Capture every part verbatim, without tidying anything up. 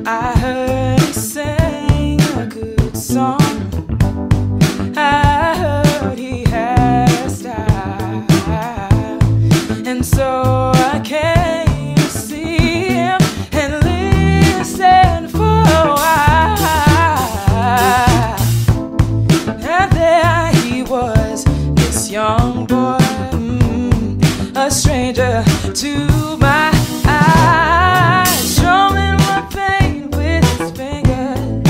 I heard he sang a good song. I heard he had a style, and so I came to see him and listen for a while. And there he was, this young boy, mm, a stranger to my eyes, showing my pain with his fingers,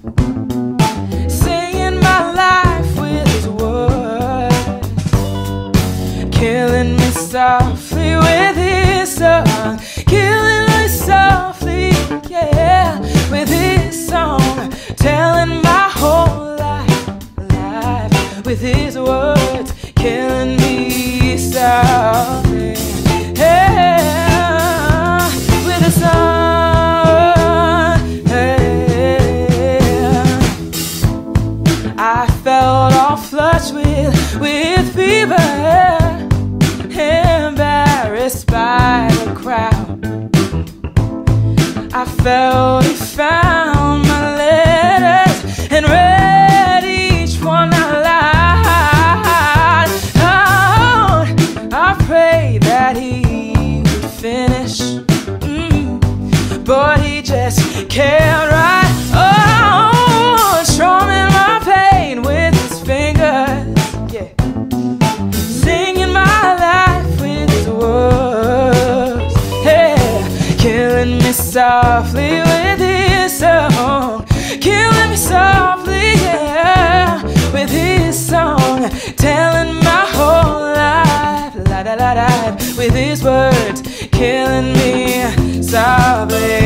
singing my life with his words, killing me softly with his song, killing me softly, yeah, with his song, telling my whole life, life with his words, killing me softly, yeah, with his song, yeah. I felt all flushed with, with fever, embarrassed by the crowd. I felt he found my letters and read each one out loud. Oh, I prayed that he would finish, mm, but he just kept right on, strumming my pain with his fingers, yeah, singing my life with his words, yeah, killing me softly with his song, killing me softly, yeah, with his song, telling my whole life, la da la da, with his words, killing me softly.